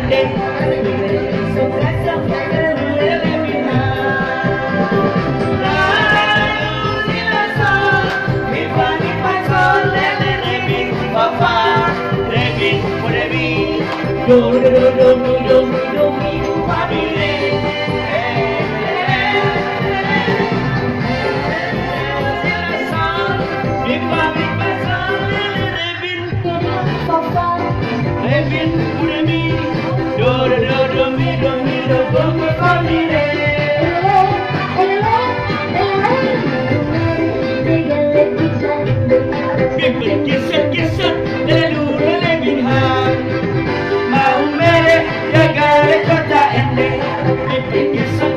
ende, so casa le bina. Do do do do do do do Mau mere jaga kota ende,